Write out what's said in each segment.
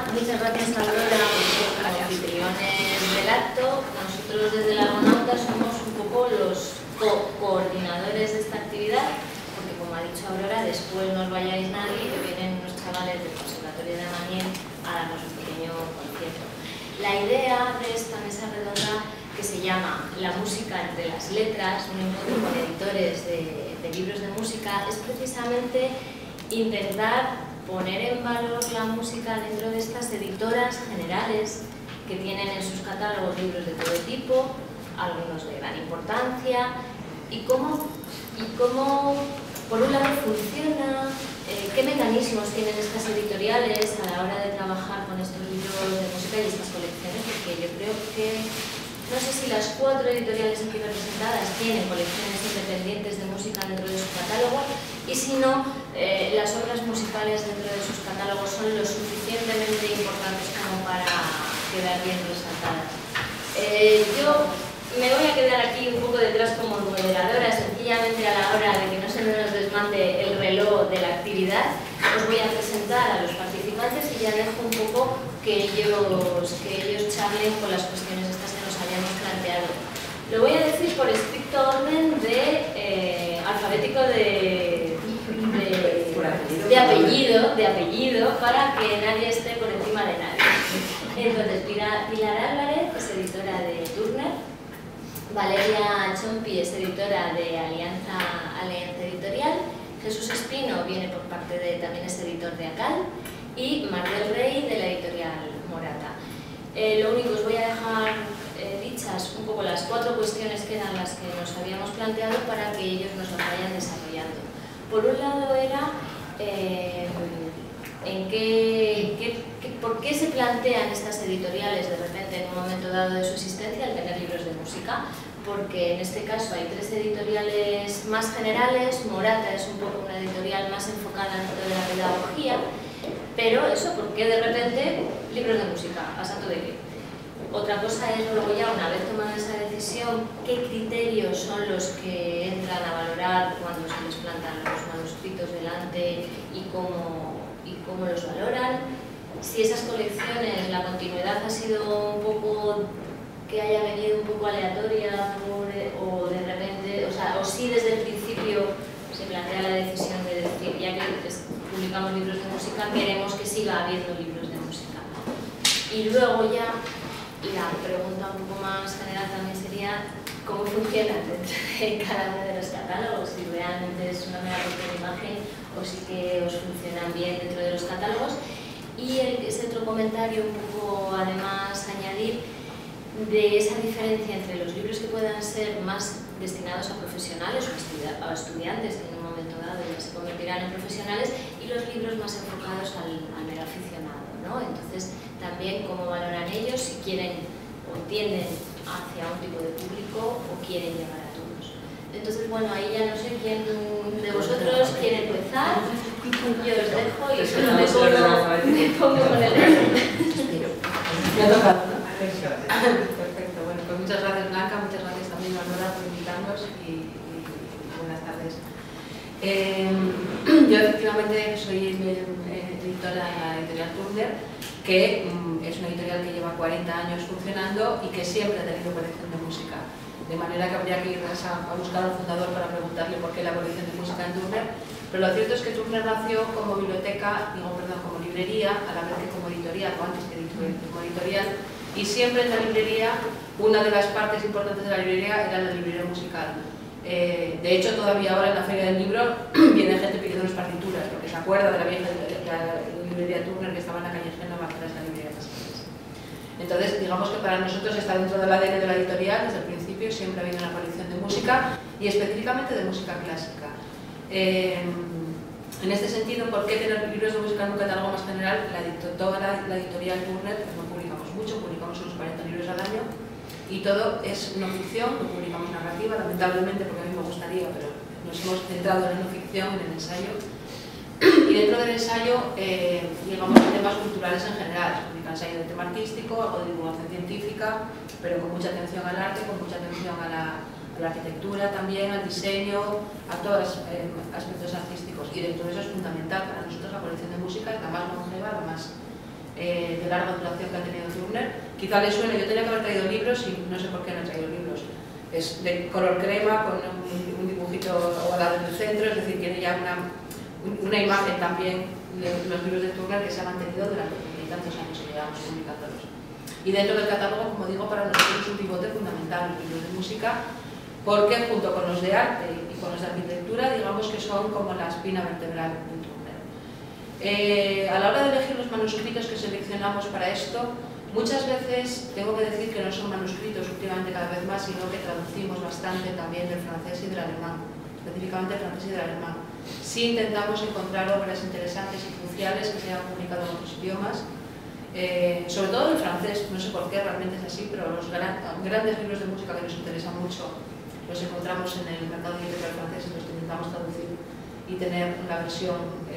muchas gracias a Aurora por los anfitriones del acto. Nosotros desde la Argonauta somos un poco los coordinadores de esta actividad, porque como ha dicho Aurora, después no os vayáis nadie, que vienen unos chavales del Conservatorio de Maniel a darnos un pequeño concierto. La idea de esta mesa redonda, que se llama La música entre las letras, un encuentro con editores de libros de música, es precisamente intentar poner en valor la música dentro de estas editoras generales que tienen en sus catálogos libros de todo tipo, algunos de gran importancia, y cómo por un lado funciona, qué mecanismos tienen estas editoriales a la hora de trabajar con estos libros de música y estas colecciones, porque yo creo que, no sé si las 4 editoriales aquí representadas tienen colecciones independientes de música dentro de su catálogo, y si no, las obras musicales dentro de sus catálogos son lo suficientemente importantes como para quedar bien resaltadas. Yo me voy a quedar aquí un poco detrás como moderadora, sencillamente a la hora de que no se nos desmande el reloj de la actividad. Os voy a presentar a los participantes y ya dejo un poco que ellos charlen con las cuestiones estas que nos habíamos planteado. Lo voy a decir por estricto orden alfabético de apellido, para que nadie esté por encima de nadie. Entonces, Pilar Álvarez es editora de Turner, Valeria Chompi es editora de Alianza Editorial, Jesús Espino viene por parte también es editor de ACAL, y Maribel Rey de la editorial Morata. Lo único, os voy a dejar dichas un poco las 4 cuestiones que eran las que nos habíamos planteado para que ellos nos lo vayan desarrollando. Por un lado era ¿por qué se plantean estas editoriales de repente en un momento dado de su existencia al tener libros de música? Porque en este caso hay 3 editoriales más generales, Morata es un poco una editorial más enfocada dentro de la pedagogía, pero eso, ¿por qué de repente libros de música? ¿A santo de qué? Otra cosa es luego ya, una vez tomada esa decisión, qué criterios son los que entran a valorar cuando se les plantan los manuscritos delante y cómo los valoran. Si esas colecciones, la continuidad ha sido un poco que haya venido un poco aleatoria o de repente, o si desde el principio se plantea la decisión de decir, ya que publicamos libros de música, queremos que siga habiendo libros de música. Y luego ya la pregunta un poco más general también sería cómo funcionan dentro de cada uno de los catálogos, si realmente es una mera puesta de imagen o si que os funcionan bien dentro de los catálogos. Y ese otro comentario un poco además añadir de esa diferencia entre los libros que puedan ser más destinados a profesionales o a estudiantes que en un momento dado ya se convertirán en profesionales, y los libros más enfocados al mero aficionado, ¿no? Entonces también cómo valoran ellos, si quieren o tienden hacia un tipo de público o quieren llegar a todos. Entonces, bueno, ahí ya no sé quién de vosotros quiere empezar. Yo os dejo y solo me pongo con el dedo. Me ha tocado, ¿no? Perfecto, bueno, pues muchas gracias Blanca, muchas gracias también a Nora por invitarnos y buenas tardes. Yo efectivamente soy editora en la editorial Turner, que es una editorial que lleva 40 años funcionando y que siempre ha tenido colección de música. De manera que habría que ir a buscar al fundador para preguntarle por qué la colección de música en Turner. Pero lo cierto es que Turner nació como biblioteca, como librería, a la vez que como editorial, o antes que como editorial, y siempre en la librería, una de las partes importantes de la librería era la librería musical. De hecho, todavía ahora en la Feria del Libro viene gente pidiéndonos partituras, porque se acuerda de la vieja librería Turner que estaba en la calle Génova, para esa librería de Pascuales. Entonces, digamos que para nosotros está dentro del ADN de la editorial, desde el principio siempre ha habido una colección de música, y específicamente de música clásica. En este sentido, ¿por qué tener libros de música en un catálogo más general? Toda la editorial Turner, no publicamos mucho, publicamos unos 40 libros al año, y todo es no ficción, no publicamos narrativa, lamentablemente, porque a mí me gustaría, pero nos hemos centrado en la no ficción, en el ensayo. Y dentro del ensayo, digamos, temas culturales en general, se publica ensayo de tema artístico, algo de divulgación científica, pero con mucha atención al arte, con mucha atención a la arquitectura también, al diseño, a todos los aspectos artísticos, y dentro de eso es fundamental para nosotros la colección de música, es la más longeva, la más de larga duración que ha tenido Turner. Quizá le suene, yo tenía que haber traído libros y no sé por qué no he traído libros. Es de color crema, con un dibujito ovalado en el centro, es decir, tiene ya una imagen también de los libros de Turner que se ha mantenido durante tantos años que llevamos publicándolos. Y dentro del catálogo, como digo, para nosotros es un pivote fundamental los libros de música, porque junto con los de arte y con los de arquitectura, digamos que son como la espina vertebral de Turner. A la hora de elegir los manuscritos que seleccionamos para esto, muchas veces tengo que decir que no son manuscritos últimamente cada vez más, sino que traducimos bastante también del francés y del alemán, específicamente del francés y del alemán. Sí intentamos encontrar obras interesantes y cruciales que se hayan publicado en otros idiomas, sobre todo en francés, no sé por qué realmente es así, pero los grandes libros de música que nos interesan mucho los encontramos en el mercado editorial francés y los intentamos traducir y tener una versión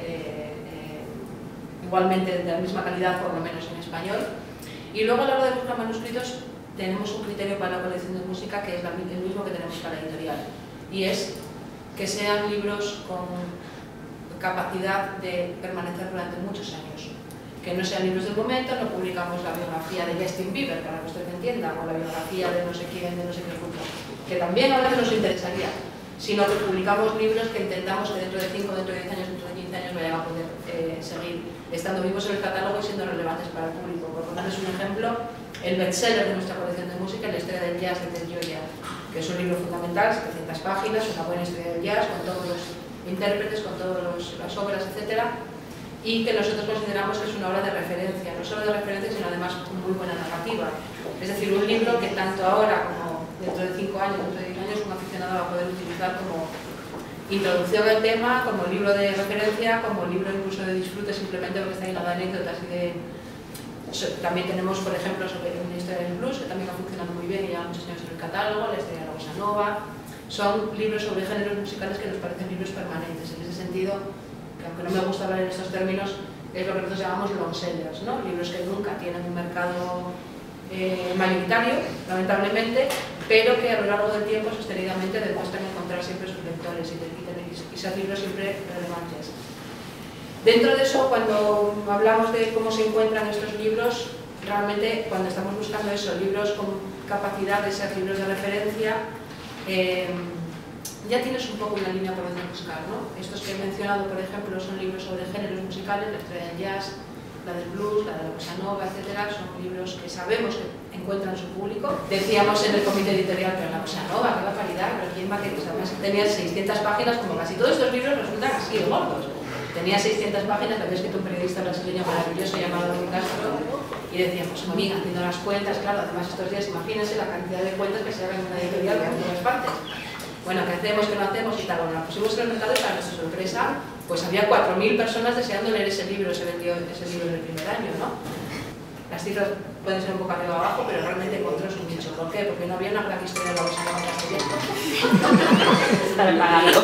igualmente de la misma calidad, por lo menos en español. Y luego a la hora de buscar manuscritos tenemos un criterio para la colección de música que es el mismo que tenemos para la editorial, y es que sean libros con capacidad de permanecer durante muchos años, que no sean libros del momento. No publicamos la biografía de Justin Bieber, para que usted me entienda, o la biografía de no sé quién, de no sé qué grupo, que también a veces nos interesaría, sino que publicamos libros que intentamos que dentro de 5, dentro de 10 años, dentro de 15 años vayan a poder seguir estando vivos en el catálogo y siendo relevantes para el público. Por ponerles un ejemplo, el bestseller de nuestra colección de música, La historia del jazz de Ted Gioia, que es un libro fundamental, 700 páginas, una buena historia del jazz, con todos los intérpretes, con todas las obras, etc. Y que nosotros consideramos que es una obra de referencia, no solo de referencia, sino además con muy buena narrativa. Es decir, un libro que tanto ahora como dentro de 5 años, dentro de 10 años, un aficionado va a poder utilizar como introducción al tema, como libro de referencia, como libro incluso de disfrute, simplemente porque está lleno de anécdotas y de... También tenemos, por ejemplo, sobre una historia del blues, que también ha funcionado muy bien y lleva muchos años en el catálogo, la historia de la bossa nova. Son libros sobre géneros musicales que nos parecen libros permanentes. En ese sentido, que aunque no me gusta hablar en estos términos, es lo que nosotros llamamos long sellers, ¿no? Libros que nunca tienen un mercado mayoritario, lamentablemente, pero que a lo largo del tiempo sostenidamente demuestran encontrar siempre sus lectores y ser libros siempre relevantes. Dentro de eso, cuando hablamos de cómo se encuentran estos libros, realmente cuando estamos buscando eso, libros con capacidad de ser libros de referencia, ya tienes un poco una línea por donde buscar, ¿no? Estos que he mencionado, por ejemplo, son libros sobre géneros musicales, la historia del jazz, la del blues, la de la bossa nova, etc. Son libros que sabemos que encuentran su público. Decíamos en el comité editorial, pero la bossa nova, qué barbaridad, pero quién va a querer, además tenían 600 páginas, como casi todos estos libros resultan así de gordos. Tenía 600 páginas, lo había escrito un periodista brasileño maravilloso llamado Rui Castro, y decíamos, amiga, haciendo las cuentas, claro, además estos días, imagínense la cantidad de cuentas que se hagan en una editorial en todas partes. Bueno, ¿qué hacemos, qué no hacemos y tal? Bueno, la pusimos en el mercado y para nuestra sorpresa, pues había 4.000 personas deseando leer ese libro, se vendió ese libro en el primer año, ¿no? Las cifras pueden ser un poco arriba abajo, pero realmente encontró su nicho. ¿Por qué? Porque no había una gran historia de la bossa nova en castellano. Está preparado.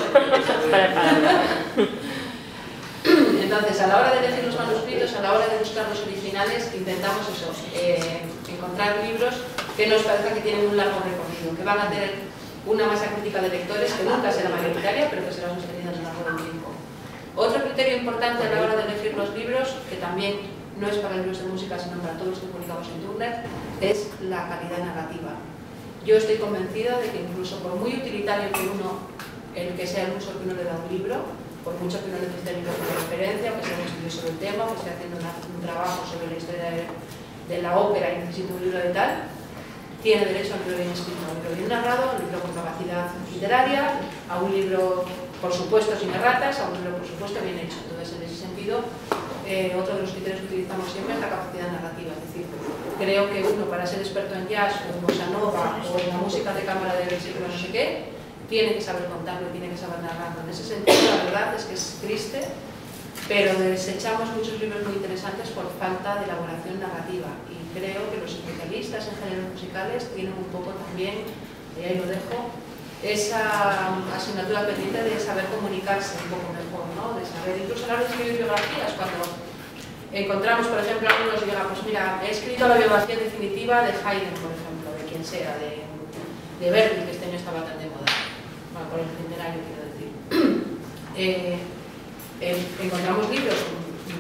Entonces, a la hora de elegir los manuscritos, a la hora de buscar los originales, intentamos eso, encontrar libros que nos parezcan que tienen un largo recorrido, que van a tener una masa crítica de lectores que nunca será mayoritaria, pero que será sostenida a lo largo del tiempo. Otro criterio importante a la hora de elegir los libros, que también no es para libros de música, sino para todos los que publicamos en Turner, es la calidad narrativa. Yo estoy convencida de que incluso por muy utilitario que que sea el uso que uno le da a un libro, por mucho que uno necesite libros de referencia, que sea un estudio sobre el tema, que esté haciendo un trabajo sobre la historia de la ópera y necesite un libro de tal, tiene derecho a un libro bien escrito, a un libro bien narrado, a un libro con capacidad literaria, a un libro, por supuesto, sin erratas, a un libro, por supuesto, bien hecho. Entonces, en ese sentido, otro de los criterios que utilizamos siempre es la capacidad narrativa. Es decir, creo que uno, para ser experto en jazz, o en bossa nova, o en la música de cámara del siglo no sé qué, tiene que saber contarlo y tiene que saber narrarlo. En ese sentido, la verdad es que es triste, pero desechamos muchos libros muy interesantes por falta de elaboración narrativa. Y creo que los especialistas en géneros musicales tienen un poco también, y ahí lo dejo, esa asignatura pendiente de saber comunicarse un poco mejor, ¿no? De saber, incluso a la hora de escribir biografías, cuando encontramos, por ejemplo, algunos llega, pues mira, he escrito la biografía definitiva de Haydn, por ejemplo, de quien sea, de Verdi, que este año estaba tan de moda, bueno, por el centenario quiero decir. Encontramos libros con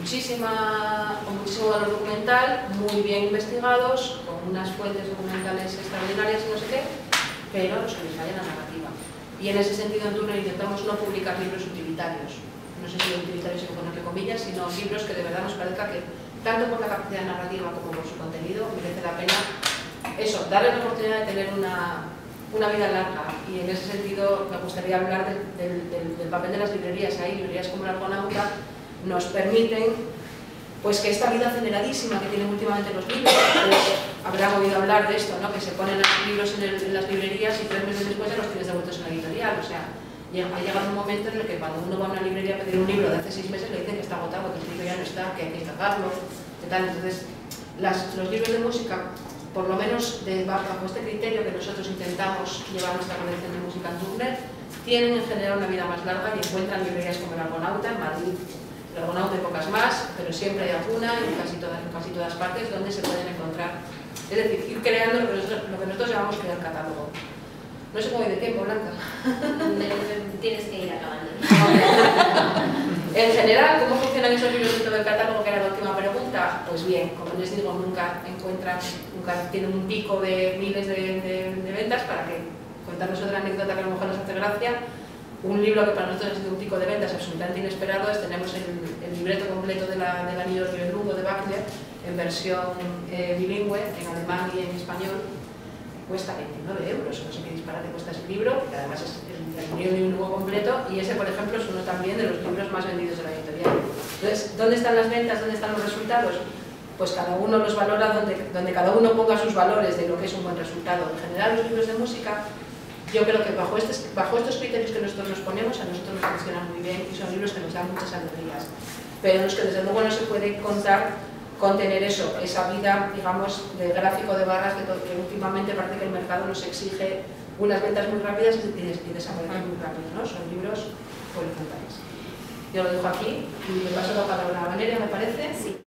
muchísimo valor documental, muy bien investigados, con unas fuentes documentales extraordinarias y no sé qué, pero los que les falla la narrativa. Y en ese sentido en Turner intentamos no publicar libros utilitarios, no sé si utilitarios se ponen entre comillas, sino libros que de verdad nos parezca que, tanto por la capacidad narrativa como por su contenido, merece la pena eso, darle la oportunidad de tener una vida larga. Y en ese sentido me gustaría hablar del papel de las librerías. Hay librerías como el Argonauta nos permiten pues que esta vida aceleradísima que tienen últimamente los libros, pues, habrán oído hablar de esto, ¿no? Que se ponen los libros en las librerías y 3 meses después ya los tienes devueltos en la editorial. O sea, ha llegado un momento en el que cuando uno va a una librería a pedir un libro de hace 6 meses le dicen que está agotado, que el libro ya no está, que hay que sacarlo, que tal. Entonces, los libros de música, por lo menos bajo este criterio que nosotros intentamos llevar nuestra colección de música en Turner, tienen en general una vida más larga y encuentran librerías como el Argonauta en Madrid. El Argonauta hay pocas más, pero siempre hay alguna en casi todas partes donde se pueden encontrar. Es decir, ir creando lo que nosotros llamamos crear catálogo. No sé cómo hay de tiempo, Blanca. Tienes que ir acabando. En general, ¿cómo funcionan esos libros dentro del catálogo? Que era la última pregunta. Pues bien, como les digo, nunca tienen un pico de miles de ventas. Para que contarles otra anécdota que a lo mejor les hace gracia. Un libro que para nosotros ha sido un pico de ventas absolutamente inesperado es tenemos el libreto completo del Anillo del Nibelungo de Wagner en versión bilingüe, en alemán y en español. Cuesta 29 euros, no sé qué disparate cuesta ese libro, que además es el Anillo del Nibelungo completo, y ese, por ejemplo, es uno también de los libros más vendidos de la editorial. Entonces, ¿dónde están las ventas? ¿Dónde están los resultados? Pues cada uno los valora donde cada uno ponga sus valores de lo que es un buen resultado. En general, los libros de música, yo creo que bajo estos criterios que nosotros nos ponemos, a nosotros nos funcionan muy bien y son libros que nos dan muchas alegrías, pero en los que desde luego no se puede contar con tener eso, esa vida, digamos, de gráfico de barras que últimamente parece que el mercado nos exige unas ventas muy rápidas y desaparecen muy rápido, ¿no? Son libros horizontales. Yo lo dejo aquí y le paso la palabra a Valeria, me parece. Sí.